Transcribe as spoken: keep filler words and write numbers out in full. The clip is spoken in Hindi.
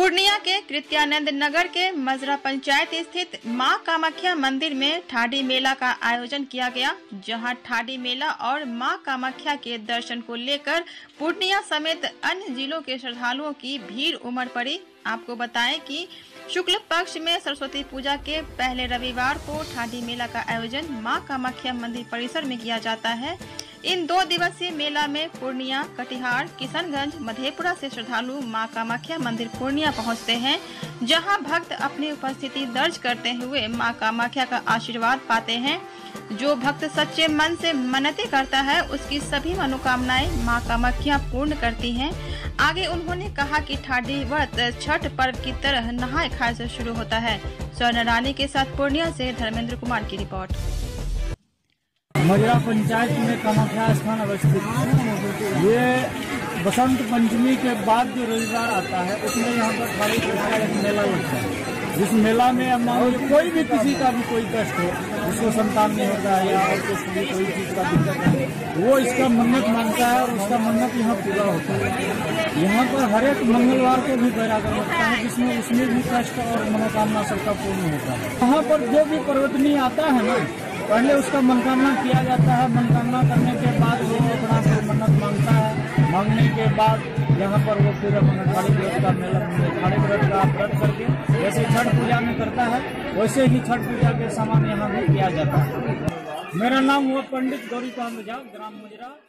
पूर्णिया के कृत्यानंद नगर के मजरा पंचायत स्थित मां कामाख्या मंदिर में ठाडी मेला का आयोजन किया गया, जहां ठाडी मेला और मां कामाख्या के दर्शन को लेकर पूर्णिया समेत अन्य जिलों के श्रद्धालुओं की भीड़ उमड़ पड़ी। आपको बताएं कि शुक्ल पक्ष में सरस्वती पूजा के पहले रविवार को ठाडी मेला का आयोजन मां कामाख्या मंदिर परिसर में किया जाता है। इन दो दिवसीय मेला में पूर्णिया, कटिहार, किशनगंज, मधेपुरा से श्रद्धालु मां कामाख्या मंदिर पूर्णिया पहुंचते हैं, जहां भक्त अपनी उपस्थिति दर्ज करते हुए मां कामाख्या का आशीर्वाद पाते हैं। जो भक्त सच्चे मन से मन्नतें करता है, उसकी सभी मनोकामनाएं मां कामाख्या पूर्ण करती हैं। आगे उन्होंने कहा कि ठाडी व्रत छठ पर्व की तरह नहाए खाए से शुरू होता है। स्वर्ण रानी के साथ पूर्णिया से धर्मेंद्र कुमार की रिपोर्ट। मजरा पंचायत में कामाख्या स्थान अवस्थित है। ये बसंत पंचमी के बाद जो रविवार आता है उसमें यहाँ पर ठाडी का एक मेला लगता है, जिस मेला में अब मान लो कोई भी किसी का भी कोई कष्ट हो, जिसको संतान नहीं होता है या और कुछ भी कोई चीज का दिक्कत है, वो इसका मन्नत मांगता है और उसका मन्नत यहाँ पूरा होता है। यहाँ पर हर एक मंगलवार को भी बैरागन लगता है, जिसमें उसमें भी कष्ट और मनोकामना सबका पूर्ण होता है। यहाँ पर जो भी पर्वतनी आता है ना, पहले उसका मनोकामना किया जाता है। मनोकामना करने के बाद वो अपना फिर मन्नत मांगता है। मांगने के बाद यहाँ पर वो फिर अपना ठाडी व्रत का मेला ठाडी व्रत का व्रत करके जैसे छठ पूजा में करता है, वैसे ही छठ पूजा के समान यहाँ भी किया जाता है। मेरा नाम हुआ पंडित गौरी कांत झा, ग्राम मजरा।